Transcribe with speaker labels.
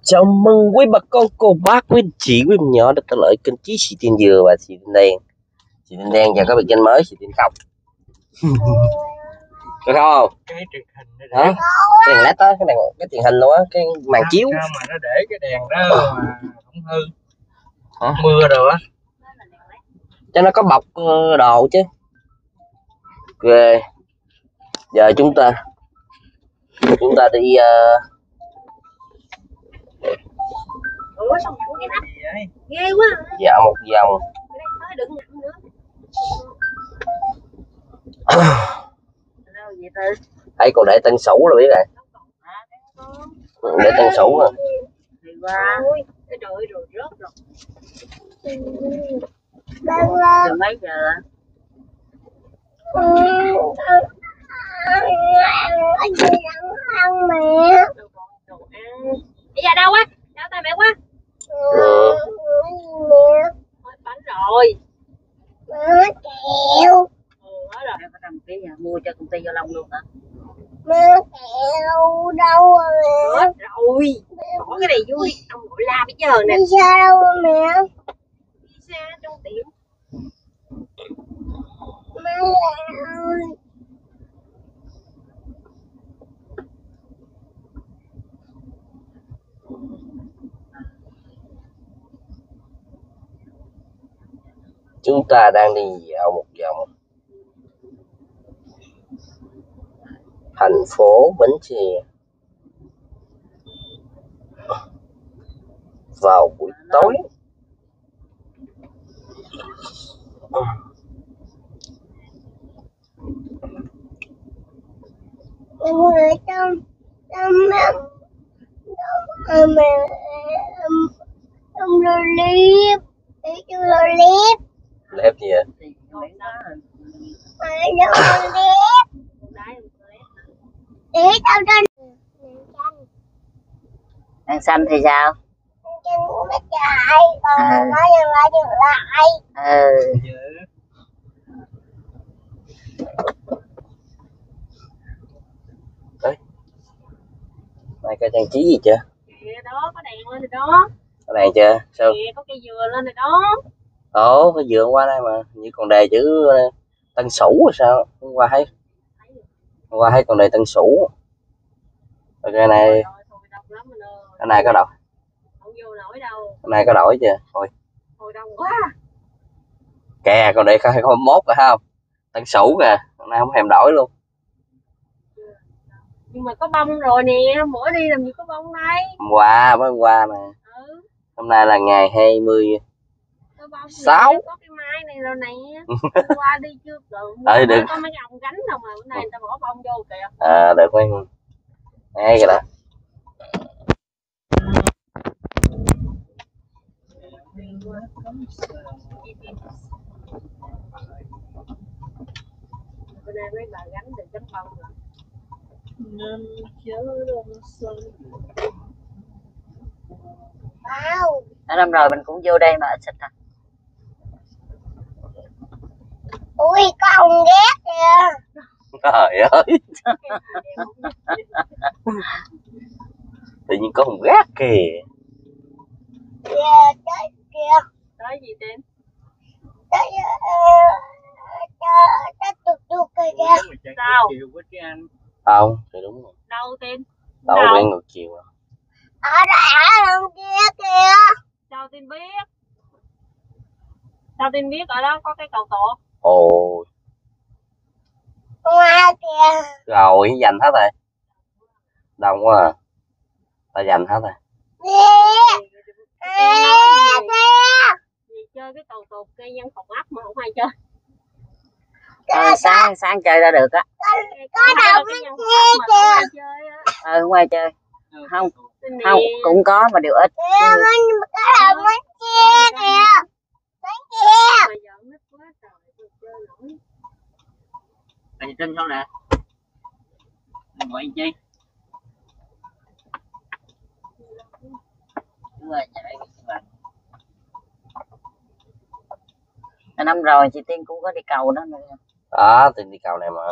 Speaker 1: Chào mừng quý bà con cô bác quý anh chị quý em nhỏ đã trở lại kênh Chí Xì Tin Dừa và Xì Tin Đen. Xì Tin Đen và có biệt danh mới Xì Tin Không. Có không?
Speaker 2: Cái truyền hình nó để
Speaker 1: hả? Cái đèn led đó, cái truyền hình luôn á, cái màn chiếu.
Speaker 2: Sao mà nó để cái đèn đó mà không hư? Hả? Mưa rồi á.
Speaker 1: Cho nó có bọc đồ chứ. Ok. Giờ chúng ta đi
Speaker 3: Ủa sao mà cái nắp ghê quá à.
Speaker 1: dạo một vòng.
Speaker 3: Đừng nặng nữa. Đâu vậy Tư?
Speaker 1: Đây còn để Tân Sửu rồi biết rồi. Để Tân Sửu rồi.
Speaker 3: Thì qua. Cái trời ơi rồi rớt rồi. Giờ mấy giờ ạ?
Speaker 4: Cái gì ăn mẹ?
Speaker 3: Đồ ăn. Bây giờ đâu á? Đâu tay mẹ quá? Thôi bánh rồi.
Speaker 4: Má kẹo.
Speaker 3: Hết rồi. Em có 5 kg à? Mua cho công ty Gia Long luôn hả?
Speaker 4: Má kẹo đâu rồi
Speaker 3: Hết rồi. Bỏ cái này vô đi. Ông nội la bây giờ nè.
Speaker 4: Đi xa đâu rồi mẹ?
Speaker 3: Đi xa trong tiệm.
Speaker 4: Má ơi.
Speaker 1: Chúng ta đang đi dạo một vòng thành phố Bến Tre vào buổi tối.
Speaker 4: Em ở trong trong lô liếp. Ở trong lô liếp.
Speaker 1: Lép gì vậy?
Speaker 4: Ở trong lô liếp. Để tao trên.
Speaker 3: Đèn xanh thì sao?
Speaker 4: Trên nó chạy, còn nó dừng lại.
Speaker 1: Đấy. Này cái trang trí gì chưa?
Speaker 3: Kìa đó, có đèn lên rồi đó.
Speaker 1: Có đèn chưa? Sao?
Speaker 3: Kìa, có cây dừa lên rồi đó.
Speaker 1: Ồ, cái dừa qua đây mà, như còn đề chữ Tân Sửu rồi sao? Hôm qua thấy còn đề Tân Sửu. Rồi cái này có đậu.
Speaker 3: Không vô nổi đâu.
Speaker 1: Cái này có đổi chưa? Thôi.
Speaker 3: Thôi đông quá.
Speaker 1: Kè còn đề 2021 rồi không? Tân Sửu kìa, hôm nay không thèm đổi luôn.
Speaker 3: Nhưng mà có bông rồi nè, bữa đi làm gì có bông đây?
Speaker 1: Hôm qua mà.
Speaker 3: Ừ.
Speaker 1: Hôm nay là ngày 26.
Speaker 3: Có cái mai này rồi nè. Hôm qua đi chưa được.
Speaker 1: Được.
Speaker 3: Có mấy ông gánh không mà bữa nay người ta bỏ bông vô kìa.
Speaker 1: Được mấy. Ngay kìa đó.
Speaker 3: Bữa nay mấy bà gánh được gánh bông rồi. Đã năm rồi mình cũng vô đây mà ít xịt à.
Speaker 4: Ui, có ông ghét kìa.
Speaker 1: Trời ơi. Tự nhiên có hùng gác kìa.
Speaker 4: Kìa, tới kìa.
Speaker 3: Tới gì Tim?
Speaker 4: Tới tụt kìa.
Speaker 3: Sao?
Speaker 1: Không, thì đúng rồi.
Speaker 3: Đâu Tim?
Speaker 1: Đâu bị ngược chiều rồi.
Speaker 4: Ở đằng kia kìa.
Speaker 3: Sao Tim biết? Sao Tim biết ở đó có cái cầu tuột?
Speaker 1: Ồ.
Speaker 4: Ngoài kìa.
Speaker 1: Rồi, dành hết rồi. Đông quá à. Ta dành hết rồi.
Speaker 3: Gì chơi cái cầu tuột cây dân phòng ấp mà không ai chơi.
Speaker 5: Sáng chơi ra được á.
Speaker 4: Có đồng bên kia kìa.
Speaker 5: Không ai chơi. Không cũng có mà điều ít.
Speaker 4: Có đồng bên kia kìa. Bên kia.
Speaker 5: Anh Trinh không nè. Gọi anh chi? Năm rồi chị Tiên cũng có đi cầu đó nữa.
Speaker 1: Đó, Tiên đi cầu này mà.